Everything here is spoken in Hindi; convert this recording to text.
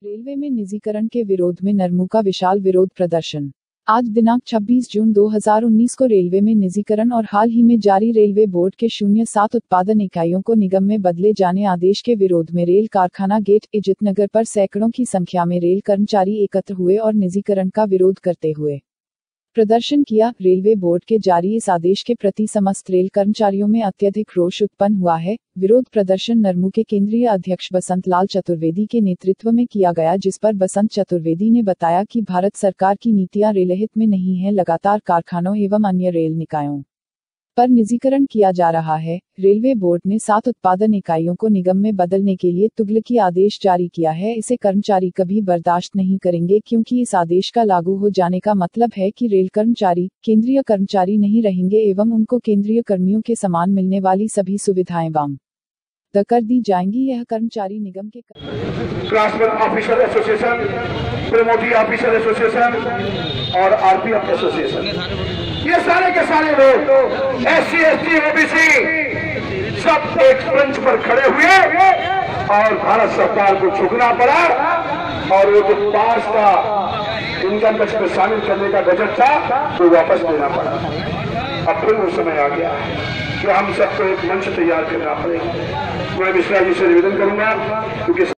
रेलवे में निजीकरण के विरोध में नरमू का विशाल विरोध प्रदर्शन। आज दिनांक 26 जून 2019 को रेलवे में निजीकरण और हाल ही में जारी रेलवे बोर्ड के 07 उत्पादन इकाइयों को निगम में बदले जाने आदेश के विरोध में रेल कारखाना गेट इज्जतनगर पर सैकड़ों की संख्या में रेल कर्मचारी एकत्र हुए और निजीकरण का विरोध करते हुए प्रदर्शन किया। रेलवे बोर्ड के जारी इस आदेश के प्रति समस्त रेल कर्मचारियों में अत्यधिक रोष उत्पन्न हुआ है। विरोध प्रदर्शन नरमू के केंद्रीय अध्यक्ष बसंत लाल चतुर्वेदी के नेतृत्व में किया गया, जिस पर बसंत चतुर्वेदी ने बताया कि भारत सरकार की नीतियां रेलहित में नहीं है। लगातार कारखानों एवं अन्य रेल निकायों पर निजीकरण किया जा रहा है। रेलवे बोर्ड ने 7 उत्पादन इकाइयों को निगम में बदलने के लिए तुगलकी आदेश जारी किया है। इसे कर्मचारी कभी बर्दाश्त नहीं करेंगे, क्योंकि इस आदेश का लागू हो जाने का मतलब है कि रेल कर्मचारी केंद्रीय कर्मचारी नहीं रहेंगे एवं उनको केंद्रीय कर्मियों के समान मिलने वाली सभी सुविधाएं बंद कर दी जाएंगी। यह कर्मचारी निगम के transport officer association, promotee officer association और आरपीएफ एसोसिएशन, ये सारे के सारे लोग SC ST OBC सब एक मंच पर खड़े हुए और भारत सरकार को झुकना पड़ा और वो जो पास का इनकम टैक्स में शामिल करने का बजट था वो वापस देना पड़ा। अब फिर वो समय आ गया कि हम सबको एक मंच तैयार करना पड़ेगा। मैं मिश्रा जी से निवेदन करूंगा, क्योंकि